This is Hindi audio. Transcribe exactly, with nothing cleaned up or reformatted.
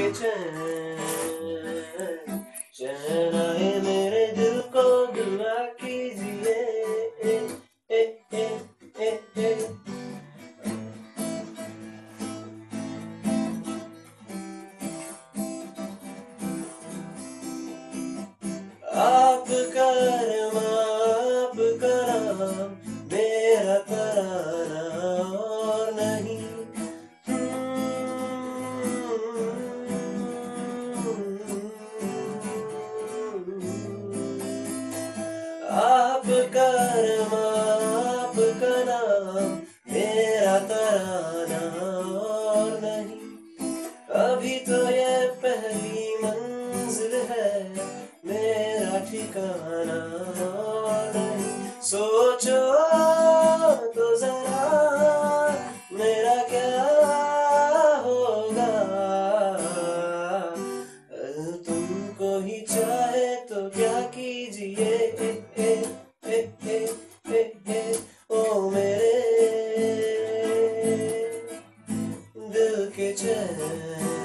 के चैन चैन आए मेरे दिल को दुआ कीजिए। ए, ए, ए, ए, ए। आपका अरमां आपका नाम मेरा तराना और नहीं। आपका अरमां आपका नाम मेरा तराना और नहीं। अभी तो ये पहली मंजिल है मेरा ठिकाना और नहीं। सोचो तो जरा मेरा क्या होगा, तुमको ही चाहे तो क्या कीजिए। ए, ए, ए, ए, ए, ए, ओ मेरे दिल के चैन।